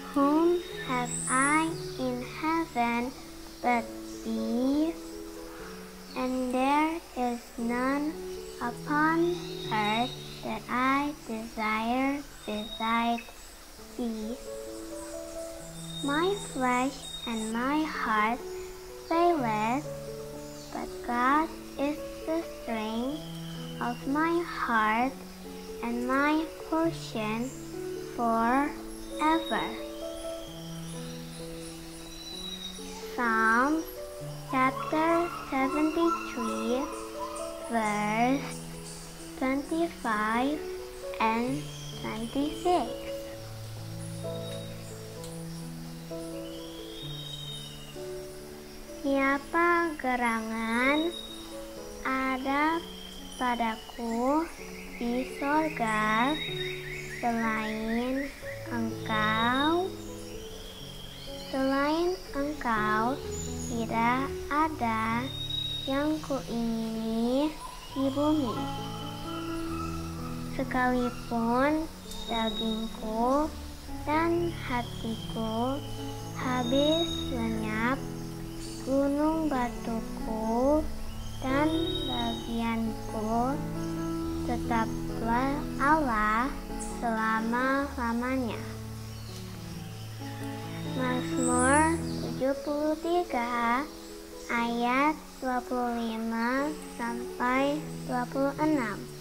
Whom have I in heaven but thee? And there is none upon earth that I desire beside thee. My flesh and my heart faileth, but God is the strength of my heart and my portion forever. Psalm chapter 73, verse 25 and 26. Siapa gerangan ada padaku di sorga selain Engkau? Selain Engkau tidak ada yang kuingini di bumi. Sekalipun dagingku dan hatiku habis lenyap, gunung batuku dan bagianku tetaplah Allah selama-lamanya. Mazmur 73 ayat 25 sampai 26.